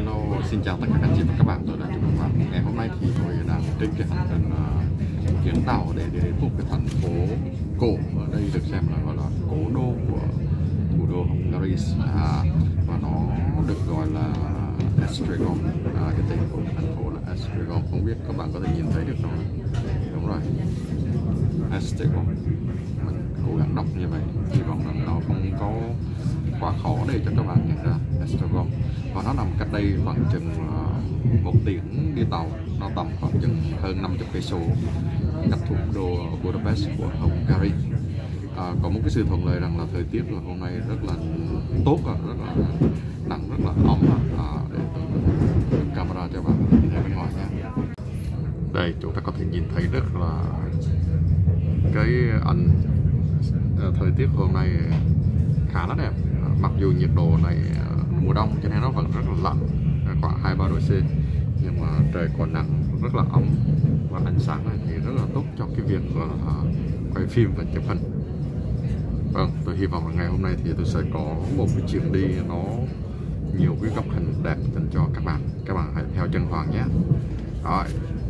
Hello, xin chào tất cả các chị và các bạn, tôi là Trần Văn Phạm. Ngày hôm nay thì tôi đang trên cái hành trình chuyến tàu để đến một cái thành phố cổ ở đây được xem là gọi là cố đô của thủ đô Hungary, và nó được gọi là Esztergom. Cái tên của thành phố là Esztergom, không biết các bạn có thể nhìn thấy được không? Đúng rồi, Esztergom. Mình cố gắng đọc như vậy, hy vọng rằng nó không có quá khó để cho các bạn nhận ra Esztergom. Và nó nằm cách đây khoảng chừng 1 tiếng đi tàu, nó tầm khoảng chừng hơn 50 cây số cách thủ đô Budapest của Hungary. Có một cái sự thuận lợi rằng là thời tiết là hôm nay rất là tốt, rất là nắng, rất là ấm. Để tôi camera cho bạn nhìn thấy bên ngoài nha. Đây chúng ta có thể nhìn thấy rất là cái ảnh thời tiết hôm nay khá là đẹp. Mặc dù nhiệt độ này mùa đông cho nên nó vẫn rất là lạnh, khoảng 2-3 độ C, nhưng mà trời còn nắng, rất là ấm, và ánh sáng này thì rất là tốt cho cái việc quay phim và chụp hình. Vâng, tôi hy vọng là ngày hôm nay thì tôi sẽ có một cái chuyến đi nó nhiều cái góc hình đẹp dành cho các bạn. Các bạn hãy theo chân Hoàng nhé. Rồi.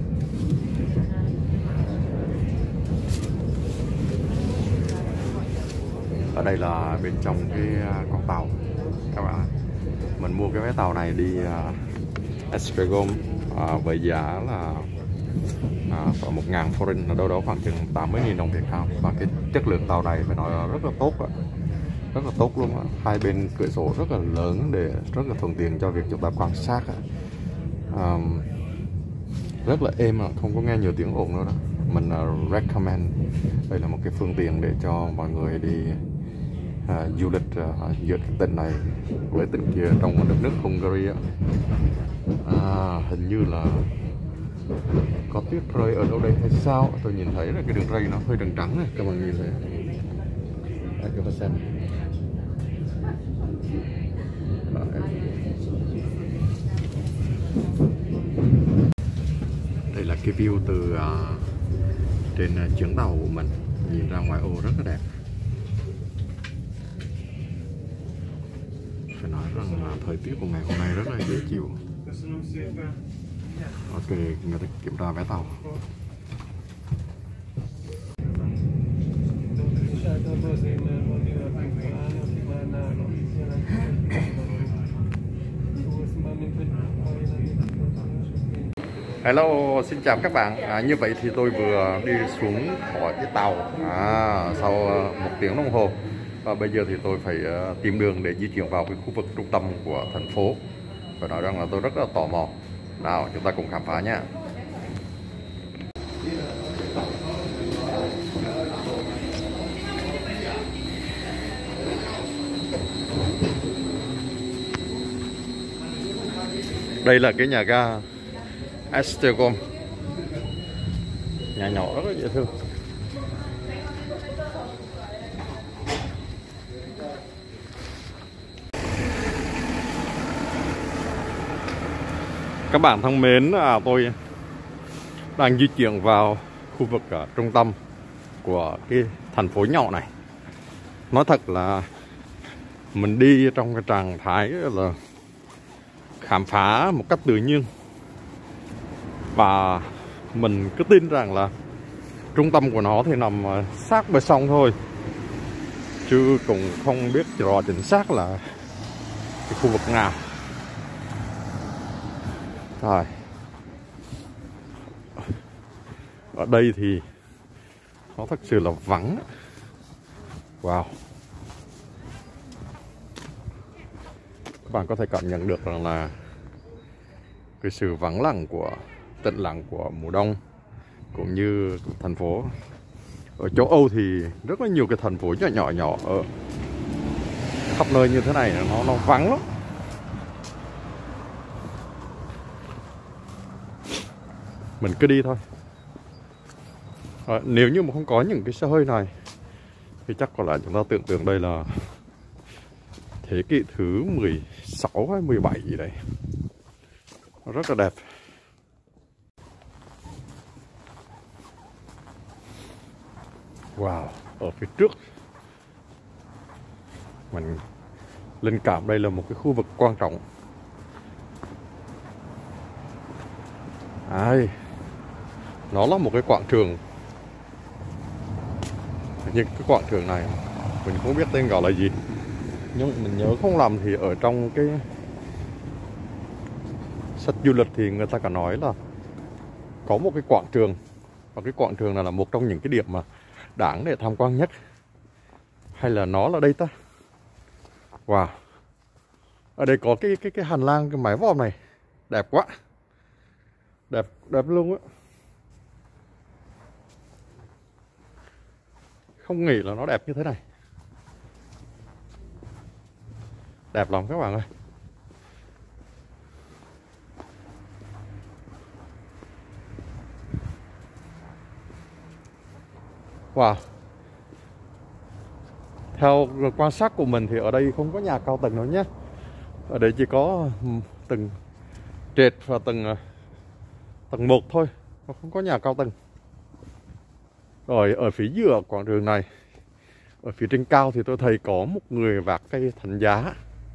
Ở đây là bên trong cái con tàu các bạn. Mình mua cái vé tàu này đi Esztergom với giá là 1.000 forint, là đâu đó khoảng chừng 80.000 đồng Việt Nam. Và cái chất lượng tàu này phải nói là rất là tốt, rất là tốt luôn. Hai bên cửa sổ rất là lớn để rất là thuận tiện cho việc chúng ta quan sát. Rất là êm, không có nghe nhiều tiếng ồn nữa đó. Mình recommend đây là một cái phương tiện để cho mọi người đi du lịch giữa tỉnh này với tỉnh kia trong đất nước Hungary. Hình như là có tuyết rơi ở đâu đây hay sao? Tôi nhìn thấy là cái đường ray nó hơi trắng trắng này, các bạn nhìn thấy. Đây, các bạn xem. Đây là cái view từ trên chuyến tàu của mình, nhìn ra ngoài ô rất là đẹp. Phải nói rằng là thời tiết của ngày hôm nay rất là dễ chịu. Ok, người ta kiểm tra vé tàu. Hello, xin chào các bạn. Như vậy thì tôi vừa đi xuống khỏi cái tàu sau 1 tiếng đồng hồ. Và bây giờ thì tôi phải tìm đường để di chuyển vào cái khu vực trung tâm của thành phố. Phải nói rằng là tôi rất là tò mò. Nào, chúng ta cùng khám phá nhé. Đây là cái nhà ga Esztergom, nhà nhỏ rất là dễ thương. Các bạn thân mến, tôi đang di chuyển vào khu vực trung tâm của cái thành phố nhỏ này. Nói thật là mình đi trong cái trạng thái là khám phá một cách tự nhiên, và mình cứ tin rằng là trung tâm của nó thì nằm sát bờ sông thôi, chứ cũng không biết rõ chính xác là cái khu vực nào. Rồi, ở đây thì nó thật sự là vắng. Wow, các bạn có thể cảm nhận được rằng là cái sự vắng lặng của tĩnh lặng của mùa đông, cũng như thành phố. Ở châu Âu thì rất là nhiều cái thành phố nhỏ ở khắp nơi như thế này, nó vắng lắm. Mình cứ đi thôi. Nếu như mà không có những cái xe hơi này thì chắc có lẽ chúng ta tưởng tượng đây là thế kỷ thứ 16 hay 17 gì đấy. Rất là đẹp. Wow, ở phía trước mình linh cảm đây là một cái khu vực quan trọng Đấy, nó là một cái quảng trường, nhưng cái quảng trường này mình không biết tên gọi là gì, nhưng mình nhớ không lầm thì ở trong cái sách du lịch thì người ta có nói là có một cái quảng trường, và cái quảng trường này là một trong những cái điểm mà đáng để tham quan nhất, hay là nó là đây ta. Wow, ở đây có cái hành lang, cái mái vòm này đẹp quá, đẹp đẹp luôn á. Không nghĩ là nó đẹp như thế này, đẹp lắm các bạn ơi. Wow, theo quan sát của mình thì ở đây không có nhà cao tầng nữa nhé. Ở đây chỉ có tầng trệt và tầng 1 thôi, không có nhà cao tầng. Rồi ở phía giữa quảng trường này, ở phía trên cao thì tôi thấy có một người vác cây thánh giá.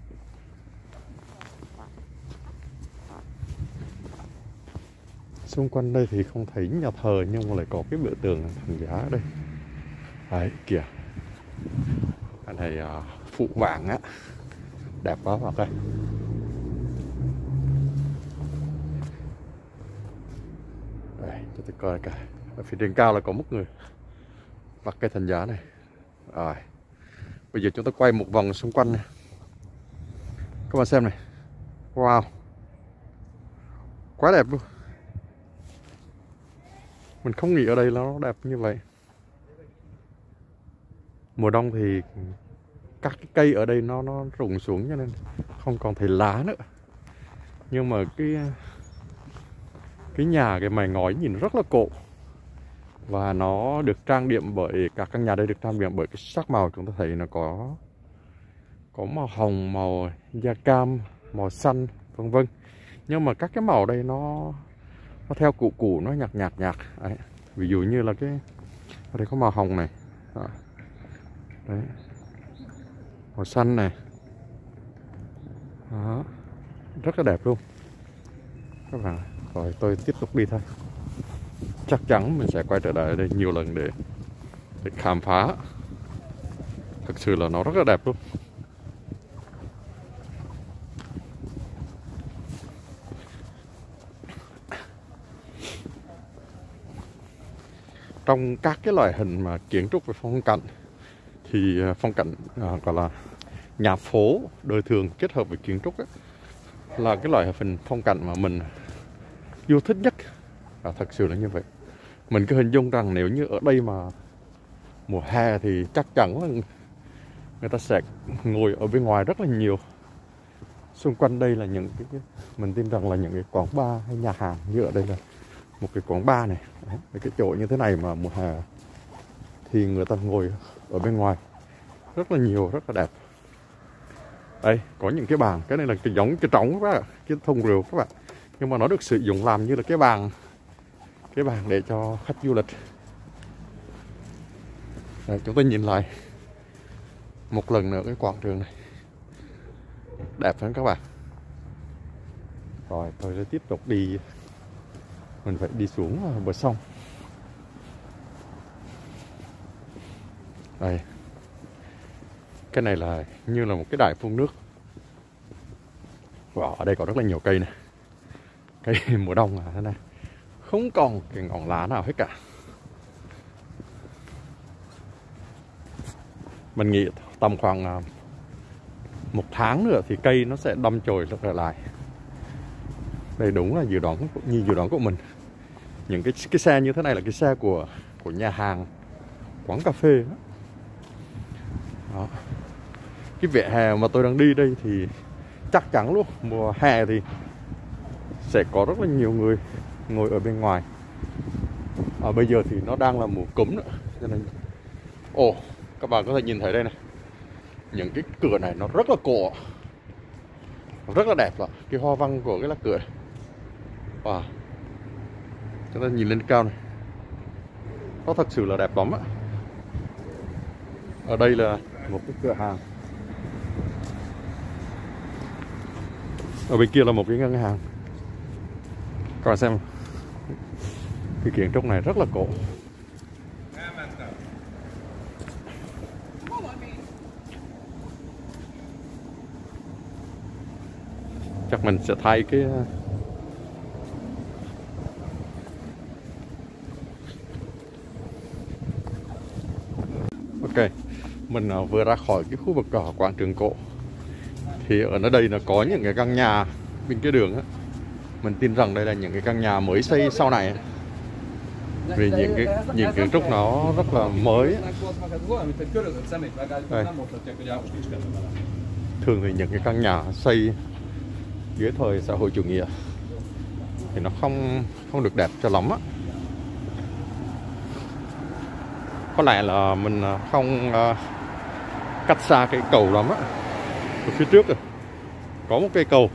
Xung quanh đây thì không thấy nhà thờ, nhưng mà lại có cái biểu tượng thánh giá ở đây. Đấy kìa, cái này phụ vàng á, đẹp quá bạn ơi. Đây, cho tôi coi cả. Ở phía trên cao là có một người vác cây thánh giá này. Rồi, bây giờ chúng ta quay một vòng xung quanh này. Các bạn xem này. Wow, quá đẹp luôn. Mình không nghĩ ở đây nó đẹp như vậy. Mùa đông thì các cái cây ở đây nó rụng xuống cho nên không còn thấy lá nữa. Nhưng mà cái nhà, cái mái ngói nhìn rất là cổ. Và nó được trang điểm bởi, các căn nhà đây được trang điểm bởi cái sắc màu chúng ta thấy nó có màu hồng, màu da cam, màu xanh, vân vân. Nhưng mà các cái màu đây nó theo củ nó nhạt. Đấy. Ví dụ như là ở đây có màu hồng này. Đấy. Màu xanh này. Đó. Rất là đẹp luôn các bạn. Rồi tôi tiếp tục đi thôi. Chắc chắn mình sẽ quay trở lại đây nhiều lần để khám phá. Thực sự là nó rất là đẹp luôn. Trong các cái loại hình mà kiến trúc về phong cảnh thì phong cảnh gọi là nhà phố đời thường kết hợp với kiến trúc ấy, là cái loại hình phong cảnh mà mình yêu thích nhất. Và thật sự là như vậy. Mình cứ hình dung rằng nếu như ở đây mà mùa hè thì chắc chắn là người ta sẽ ngồi ở bên ngoài rất là nhiều. Xung quanh đây là những mình tin rằng là những cái quán bar hay nhà hàng. Như ở đây là một cái quán bar này. Đấy, cái chỗ như thế này mà mùa hè thì người ta ngồi ở bên ngoài rất là nhiều, rất là đẹp. Đây có những cái bàn, cái này là cái giống cái trống các bạn, cái thùng rượu các bạn, nhưng mà nó được sử dụng làm như là cái bàn để cho khách du lịch. Đây, chúng ta nhìn lại một lần nữa cái quảng trường này, đẹp lắm các bạn. Rồi tôi sẽ tiếp tục đi, mình phải đi xuống bờ sông. Đây, cái này là như là một cái đài phun nước. Wow, ở đây có rất là nhiều cây này. Cây mùa đông à thế này, không còn cái ngọn lá nào hết cả. Mình nghĩ tầm khoảng 1 tháng nữa thì cây nó sẽ đâm chồi trở lại. Đây đúng là dự đoán của mình. Những cái xe như thế này là cái xe của nhà hàng, quán cà phê đó. Đó. Cái vỉa hè mà tôi đang đi đây thì chắc chắn luôn mùa hè thì sẽ có rất là nhiều người ngồi ở bên ngoài. Bây giờ thì nó đang là mùa cúm nữa cho nên các bạn có thể nhìn thấy đây này, những cái cửa này nó rất là cổ, rất là đẹp. Cái hoa văn của cái lá cửa này. Wow, chúng ta nhìn lên cao này, nó thật sự là đẹp lắm á. Ở đây là một cái cửa hàng, ở bên kia là một cái ngân hàng. Các bạn xem, Cái kiến trúc này rất là cổ. Chắc mình sẽ thay cái ok, mình vừa ra khỏi cái khu vực quảng trường cổ. Thì ở nơi đây nó có những cái căn nhà bên cái đường á. Mình tin rằng đây là những cái căn nhà mới xây sau này. Vì những kiến trúc nó rất là mới. Đây. Thường thì những cái căn nhà xây dưới thời xã hội chủ nghĩa thì nó không được đẹp cho lắm á. Có lẽ là mình không cách xa cái cầu lắm á. Ở phía trước rồi có một cây cầu.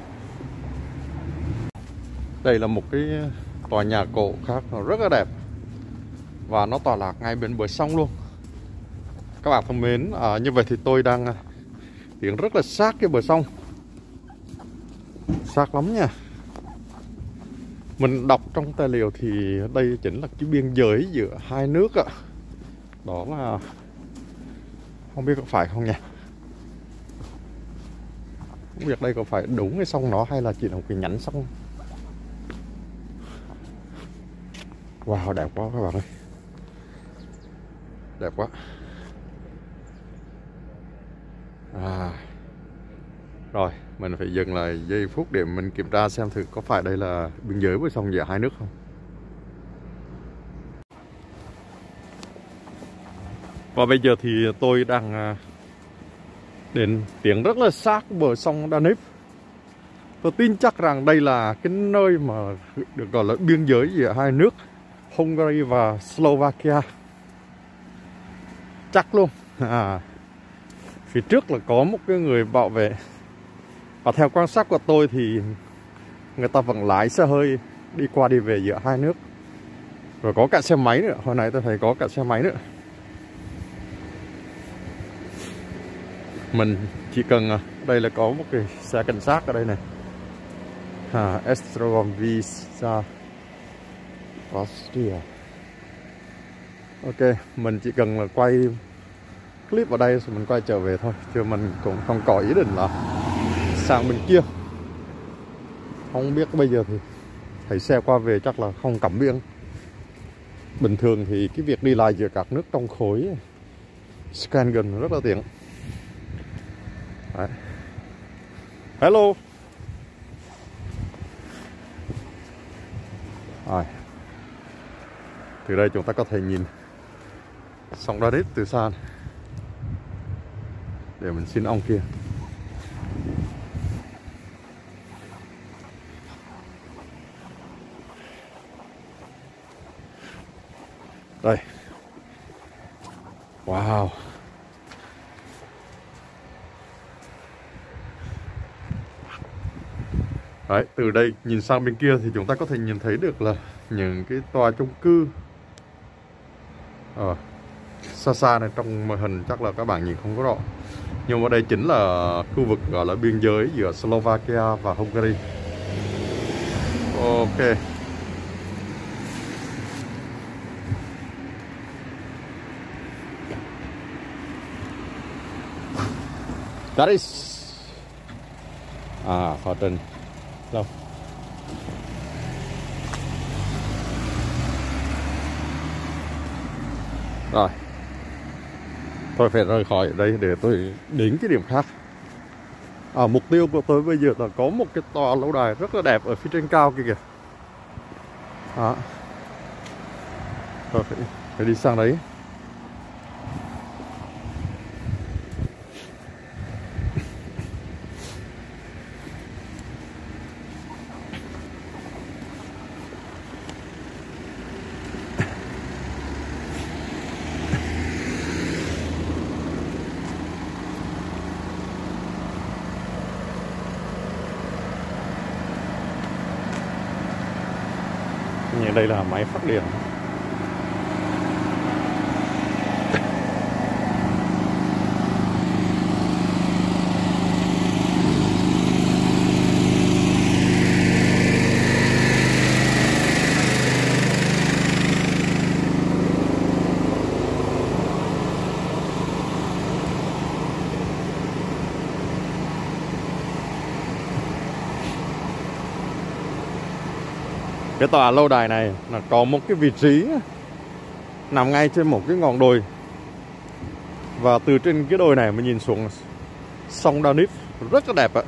Đây là một cái tòa nhà cổ khác rất là đẹp và nó tọa lạc ngay bên bờ sông luôn. Các bạn thân mến, như vậy thì tôi đang tiến rất là sát cái bờ sông, sát lắm nha. Mình đọc trong tài liệu thì đây chính là cái biên giới giữa hai nước ạ. Đó là không biết có phải không nha. Không biết đây có phải đúng cái sông nó hay là chỉ là một cái nhánh sông. Wow, đẹp quá các bạn ơi. Đẹp quá. Rồi, mình phải dừng lại giây phút để mình kiểm tra xem thử có phải đây là biên giới với sông giữa hai nước không. Và bây giờ thì tôi đang đến tiến rất là sát bờ sông Danube. Tôi tin chắc rằng đây là cái nơi mà được gọi là biên giới giữa hai nước Hungary và Slovakia. Chắc luôn. Phía trước là có một cái người bảo vệ. Và theo quan sát của tôi thì người ta vẫn lái xe hơi đi qua đi về giữa hai nước. Rồi có cả xe máy nữa. Hồi nãy tôi thấy có cả xe máy nữa. Mình chỉ cần đây là có một cái xe cảnh sát ở đây này. Estrogon Visa Austria. Ok, mình chỉ cần là quay clip ở đây rồi mình quay trở về thôi, chứ mình cũng không có ý định là sang bên kia. Không biết bây giờ thì thấy xe qua về chắc là không cấm biển. Bình thường thì cái việc đi lại giữa các nước trong khối Schengen rất là tiện. Đấy. Hello. Rồi. Từ đây chúng ta có thể nhìn sông Danube từ xa. Để mình xin ông kia. Đây. Wow. Đấy, từ đây nhìn sang bên kia thì chúng ta có thể nhìn thấy được là những cái tòa chung cư. Xa xa này trong màn hình chắc là các bạn nhìn không có rõ. Nhưng mà đây chính là khu vực gọi là biên giới giữa Slovakia và Hungary. Ok. That is Hòa Trình. Đâu? Rồi. Tôi phải rời khỏi đây để tôi đến cái điểm khác. Mục tiêu của tôi bây giờ là có một cái tòa lâu đài rất là đẹp ở phía trên cao kia kìa. Tôi phải đi sang đấy. Đây là máy phát điện. Cái tòa lâu đài này là có một cái vị trí nằm ngay trên một cái ngọn đồi, và từ trên cái đồi này mà nhìn xuống sông Danube rất là đẹp ạ.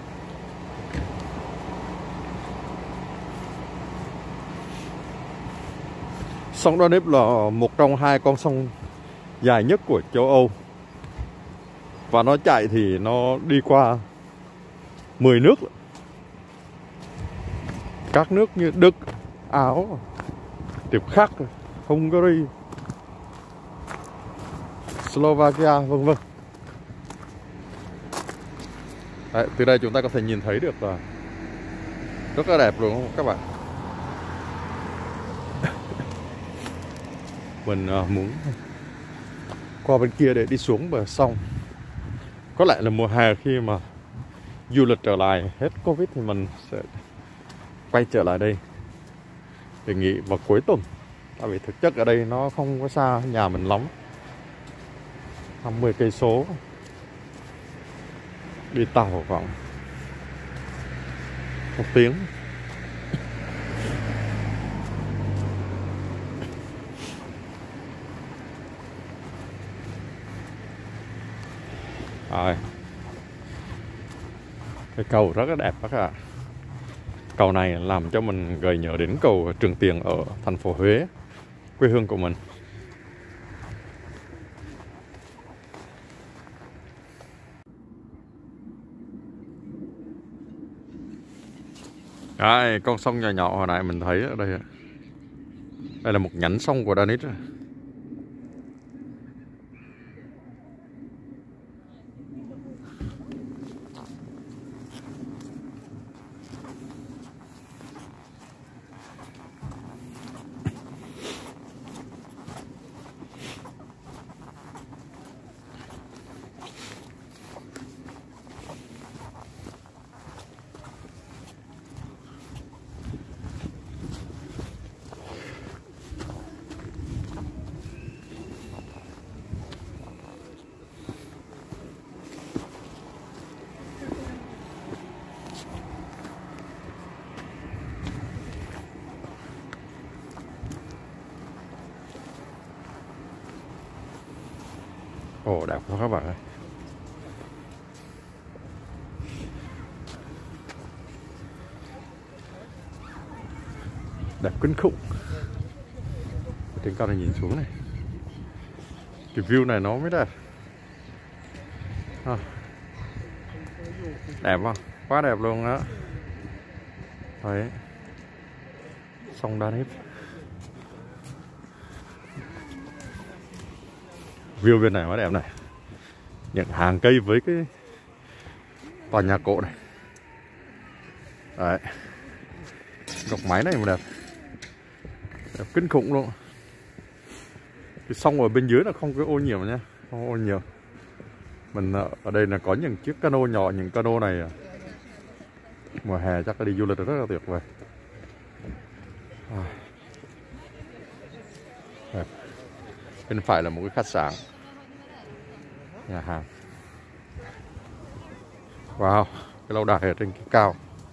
Sông Danube là một trong hai con sông dài nhất của châu Âu, và nó chạy thì nó đi qua 10 nước. Các nước như Đức, Áo, tiếp khác, Hungary, Slovakia, vân vân. Đấy, từ đây chúng ta có thể nhìn thấy được là rất là đẹp luôn các bạn. Mình muốn qua bên kia để đi xuống bờ sông. Có lẽ là mùa hè khi mà du lịch trở lại hết Covid thì mình sẽ quay trở lại đây để nghỉ vào cuối tuần. Tại vì thực chất ở đây nó không có xa nhà mình lắm, 50 cây số, đi tàu khoảng 1 tiếng. Rồi. Cái cầu rất là đẹp các bạn. Cầu này làm cho mình gợi nhớ đến cầu Trường Tiền ở thành phố Huế, quê hương của mình. Đây, con sông nhỏ nhỏ hồi nãy mình thấy ở đây. Đây là một nhánh sông của Danube. Ồ, đẹp quá các bạn ơi. Đẹp kinh khủng. Trên cao này nhìn xuống này, cái view này nó mới đẹp. Đẹp không? Quá đẹp luôn đó. Đấy, sông Danube. View bên này quá đẹp này. Những hàng cây với cái tòa nhà cổ này. Đấy, góc máy này mà đẹp. Đẹp kinh khủng luôn. Cái sông ở bên dưới là không có ô nhiễm nha, không ô nhiễm. Mình ở đây là có những chiếc cano nhỏ, những cano này mùa hè chắc là đi du lịch rất là tuyệt vời. Đẹp. Bên phải là một cái khách sạn, nhà hàng. Wow, cái lâu đài ở trên cái cao.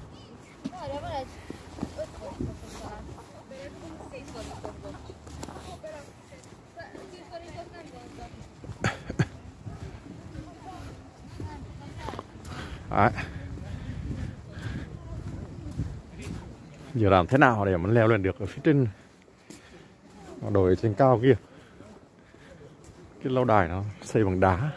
Đấy. Giờ làm thế nào để mình leo lên được ở phía trên đồi trên cao kia. Cái lâu đài nó xây bằng đá.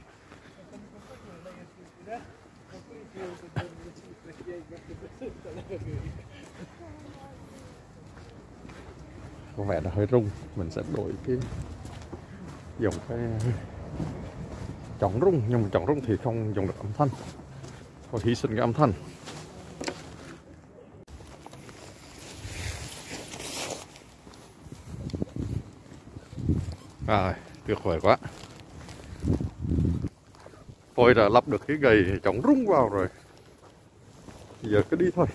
Có vẻ là hơi rung. Mình sẽ đổi cái dùng cái chống rung, nhưng mà chống rung thì không dùng được âm thanh, phải hy sinh cái âm thanh. Rồi, tuyệt vời quá. Tôi đã lắp được cái gầy chống rung vào rồi. Giờ cứ đi thôi.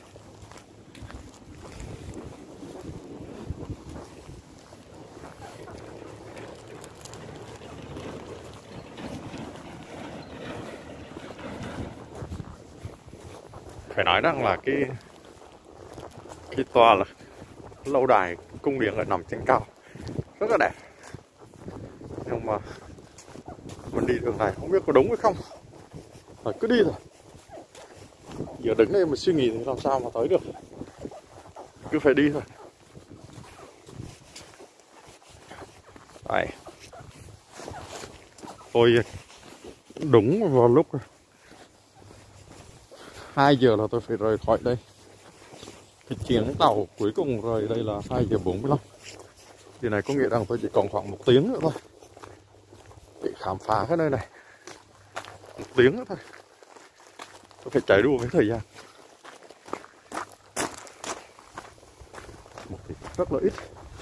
Phải nói rằng là cái tòa là lâu đài cung điện ở nằm trên cao, rất là đẹp. Nhưng mà mình đi đường này không biết có đúng hay không, phải cứ đi thôi. Giờ đứng đây mà suy nghĩ thì làm sao mà tới được, cứ phải đi thôi. Đấy. Tôi đúng vào lúc 2 giờ là tôi phải rời khỏi đây. Cái chuyến tàu cuối cùng rời đây là 2 giờ 45. Điều này có nghĩa rằng tôi chỉ còn khoảng 1 tiếng nữa thôi để khám phá cái nơi này. 1 tiếng nữa thôi. Tôi phải chạy đua với thời gian. Một tiếng rất là ít.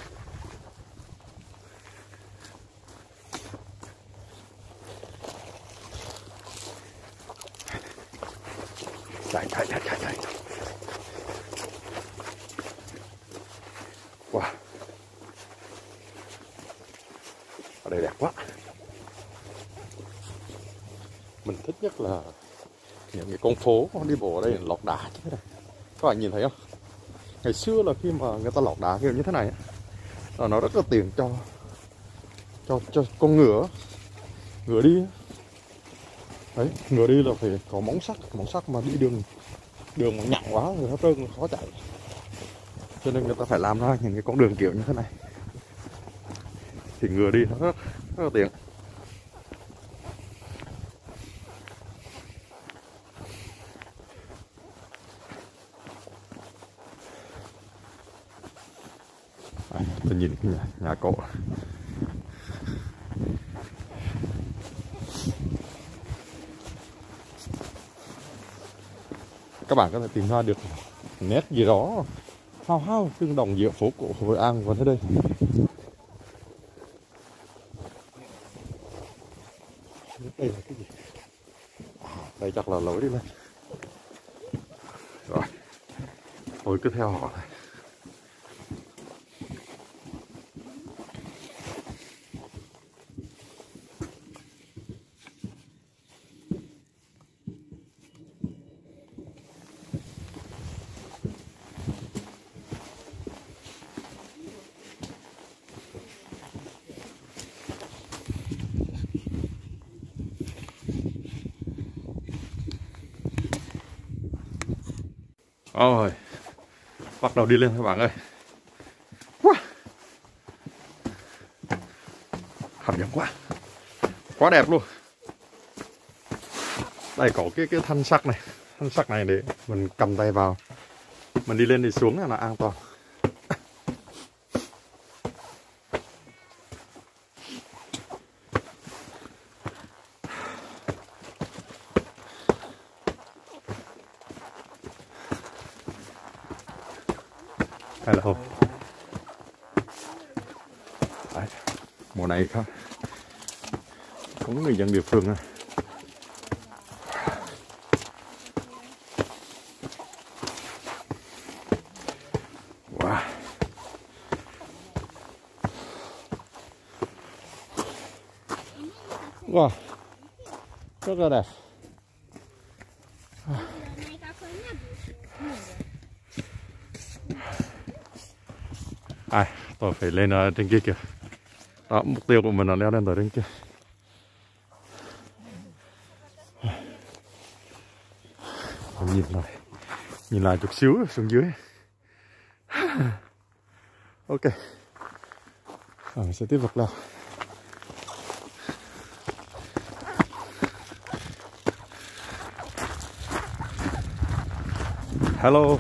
Chạy. Wow. Ở đây đẹp quá. Mình thích nhất là những cái con phố đi bộ ở đây là lọt đá chứ này. Các bạn nhìn thấy không? Ngày xưa là khi mà người ta lọt đá kiểu như thế này là nó rất là tiện cho con ngựa đi. Đấy, ngựa đi là phải có móng sắt mà đi đường mà nhặng quá rồi nó trơn khó chạy. Cho nên người ta phải làm ra những cái con đường kiểu như thế này thì ngựa đi nó rất là tiện. Tôi nhìn cái nhà cổ. Các bạn có thể tìm ra được nét gì đó hao tương đồng giữa phố cổ Hội An và thế đây. Đây là cái gì? Đây chắc là lối đi lên. Rồi, tôi cứ theo họ này. Rồi, bắt đầu đi lên các bạn ơi. Wow. Hấp dẫn quá đẹp luôn. Đây có cái thanh sắt này để mình cầm tay vào, mình đi lên đi xuống là an toàn. Hello. Đấy, mùa này có người dân địa phương à. Wow. Wow. Rất là đẹp. Tôi phải lên trên kia kìa. Đó, mục tiêu của mình là leo lên tới trên kia. Nhìn lại chút xíu xuống dưới. Ok. Mình sẽ tiếp tục leo. Hello.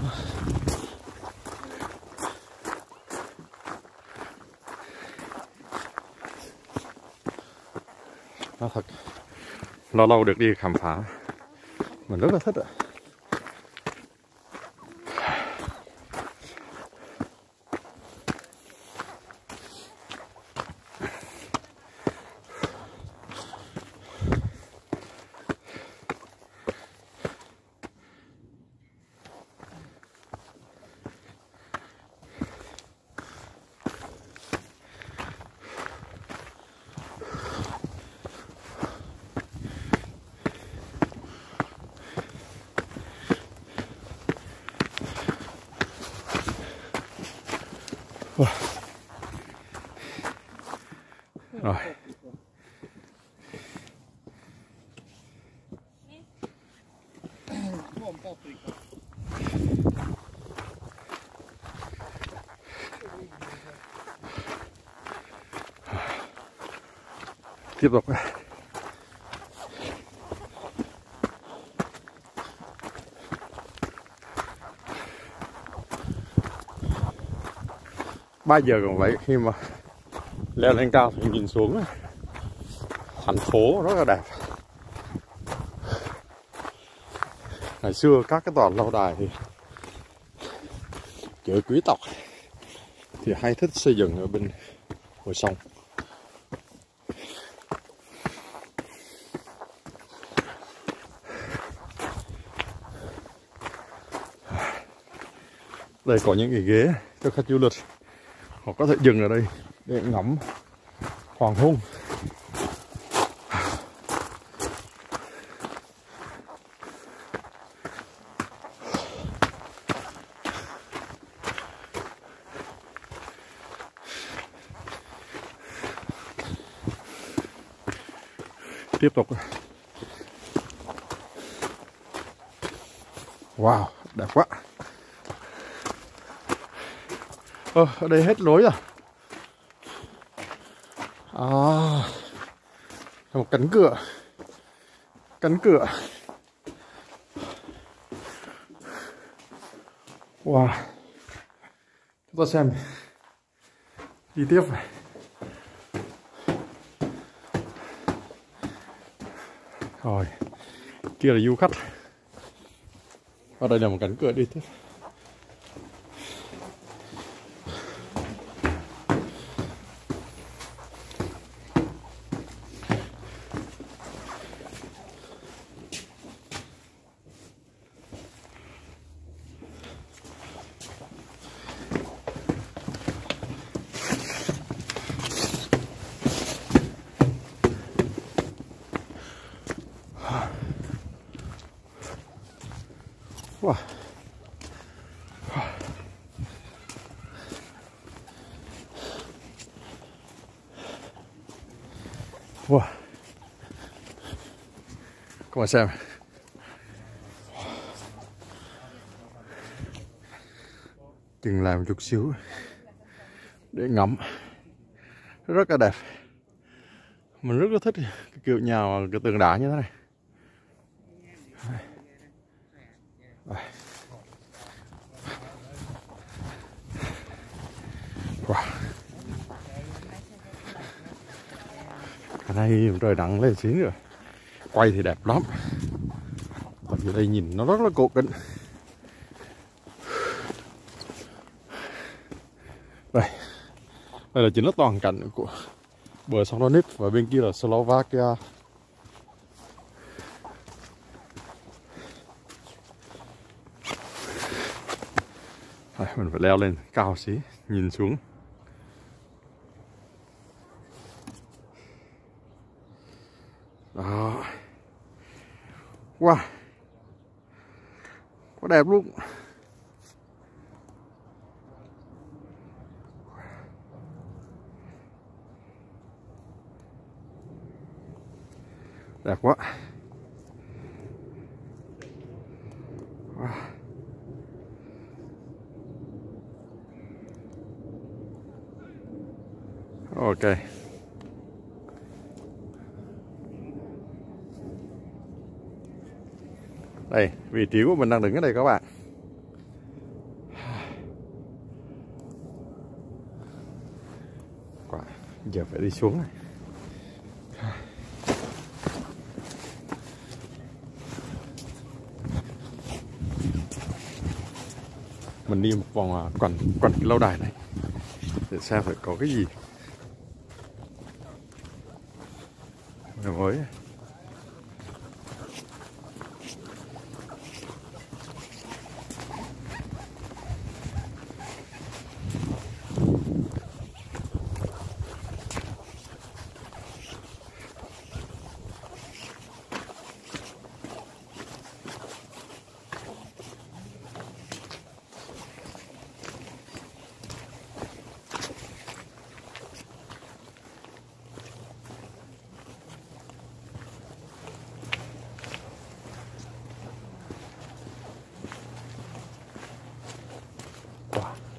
Nó thật lâu được đi khám phá, mình rất là thích ạ. Rồi. Tiếp tục. 3 giờ còn vậy, khi mà leo lên cao thì nhìn xuống thành phố rất là đẹp. Ngày xưa các cái tòa lâu đài thì chợ quý tộc thì hay thích xây dựng ở bên bờ sông. Đây có những cái ghế cho khách du lịch, họ có thể dừng ở đây để ngắm hoàng hôn. Tiếp tục. Wow, đẹp quá. Ở đây hết lối rồi. Một cánh cửa. Cánh cửa. Wow. Chúng ta xem đi tiếp này. Rồi, kia là du khách. Và đây là một cánh cửa đi tiếp. Wow. Wow. Các bạn xem. Dừng lại một chút xíu để ngắm. Rất là đẹp. Mình rất là thích cái kiểu nhà cái tường đá như thế này. Wow. Cái này trời nắng lên xíu rồi. Quay thì đẹp lắm. Tại vì đây nhìn nó rất là cổ kính. Đây là chính là toàn cảnh của bờ sông Danube và bên kia là Slovakia. Mình phải leo lên cao xí, nhìn xuống. Đó. Wow. Quá đẹp luôn. Đẹp quá. Wow. Ok. Đây, vị trí của mình đang đứng ở đây các bạn. Quả, giờ phải đi xuống này. Mình đi một vòng quanh cái lâu đài này để xem phải có cái gì mới.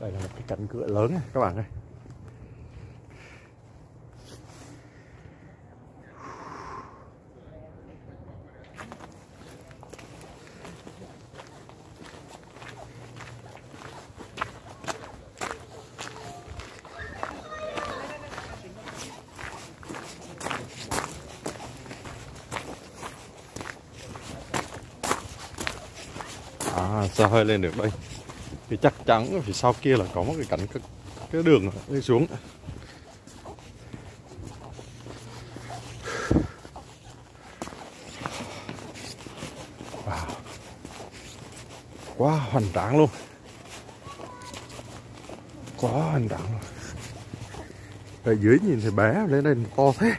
Đây là một cái cánh cửa lớn này các bạn ơi. Sao hơi lên được đây thì chắc chắn phía sau kia là có một cái cánh cái đường đi xuống. Wow. Quá hoành tráng luôn, quá hoành tráng luôn. Ở dưới nhìn thì bé, lên đây to thế.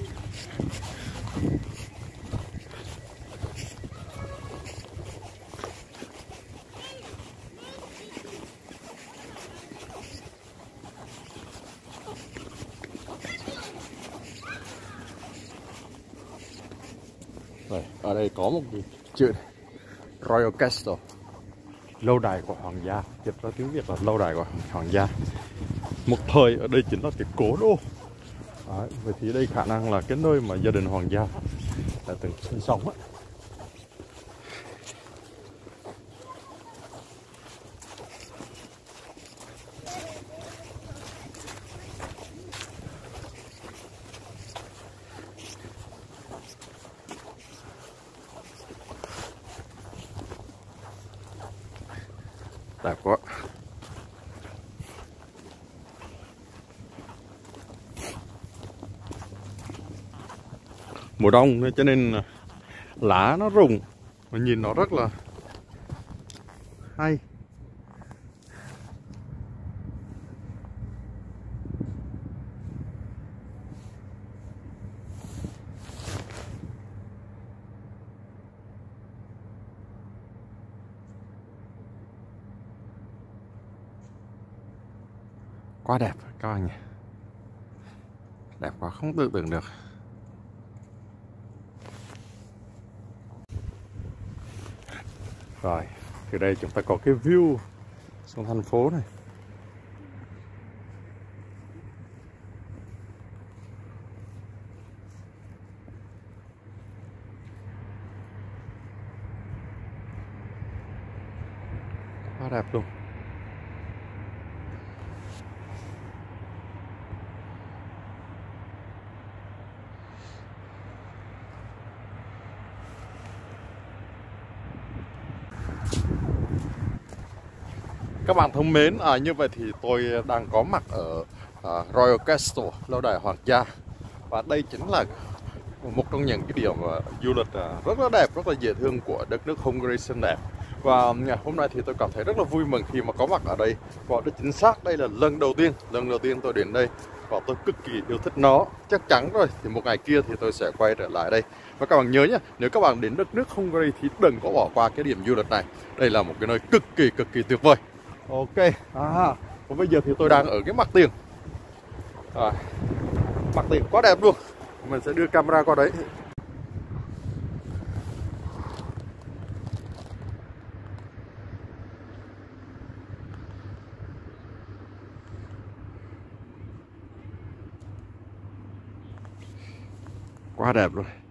Rồi, ở đây có một cái chữ Royal Castle, lâu đài của hoàng gia, dịch ra tiếng Việt là lâu đài của hoàng gia. Một thời ở đây chính là cái cố đô. Đấy, vậy thì đây khả năng là cái nơi mà gia đình hoàng gia đã từng sinh sống á. Đẹp quá. Mùa đông nên cho nên lá nó rụng và nhìn nó rất là hay. Quá đẹp các bạn nhỉ. Đẹp quá không tưởng tượng được. Rồi, từ đây chúng ta có cái view xuống thành phố này. Quá đẹp luôn. Các bạn thân mến, như vậy thì tôi đang có mặt ở Royal Castle, lâu đài hoàng gia. Và đây chính là một trong những cái điểm du lịch rất là đẹp, rất là dễ thương của đất nước Hungary xinh đẹp. Và hôm nay thì tôi cảm thấy rất là vui mừng khi mà có mặt ở đây. Và rất chính xác đây là lần đầu tiên tôi đến đây và tôi cực kỳ yêu thích nó. Chắc chắn rồi, thì một ngày kia thì tôi sẽ quay trở lại đây. Và các bạn nhớ nhé, nếu các bạn đến đất nước Hungary thì đừng có bỏ qua cái điểm du lịch này. Đây là một cái nơi cực kỳ tuyệt vời. Ok, và bây giờ thì tôi đang ở cái mặt tiền. Mặt tiền quá đẹp luôn. Mình sẽ đưa camera qua đấy. Quá đẹp luôn.